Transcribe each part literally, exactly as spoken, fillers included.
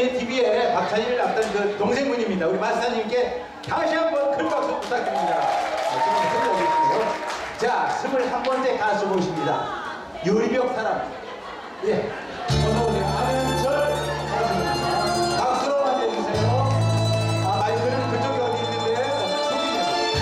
저희 티비에 박찬일을 낳던 그 동생분입니다. 우리 마스터님께 다시 한번 큰 박수 부탁드립니다. 자, 스물한 번째 가수 모십니다. 요리벽 사람. 예. 어서오세요. 안현철 가수입니다. 박수로 맞이해주세요. 아, 마이크는 그쪽에 어디 있는데, 소개해주세요.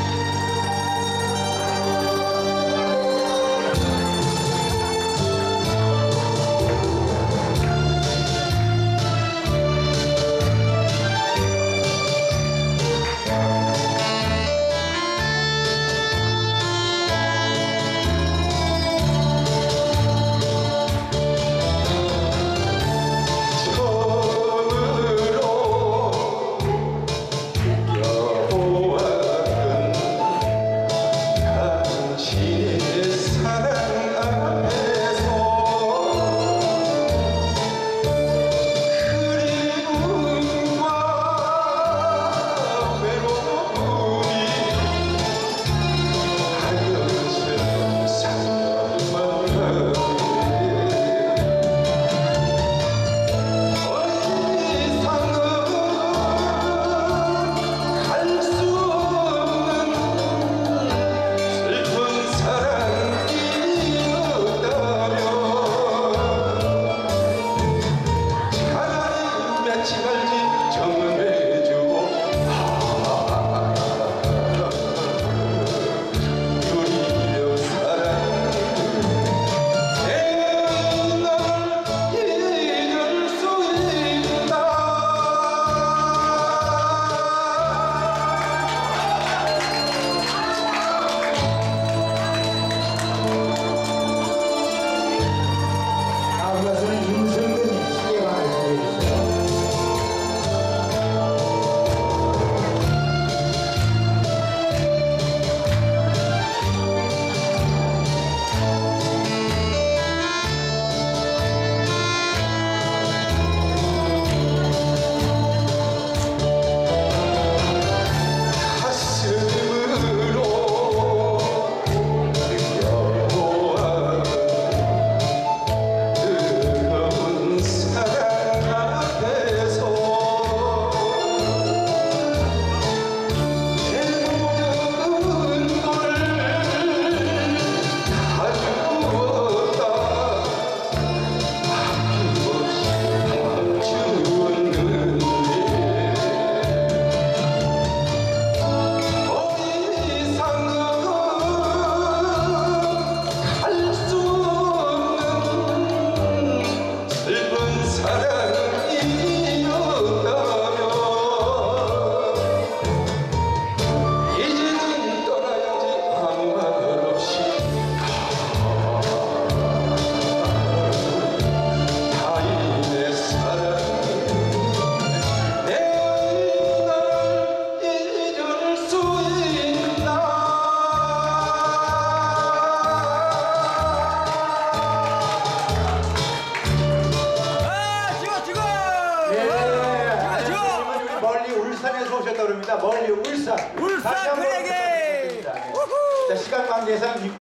울산에서 오셨다고 합니다. 멀리 울산. 울산 그에게. 자, 시간 관계상